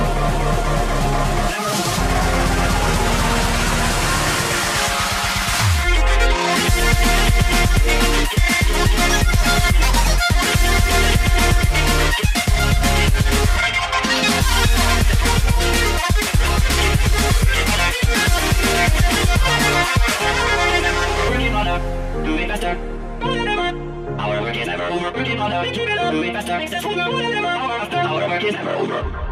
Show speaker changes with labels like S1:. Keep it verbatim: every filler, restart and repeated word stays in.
S1: Our work is never over, working on a keep it up, moving faster, successful, never, never, our after, our work is never over.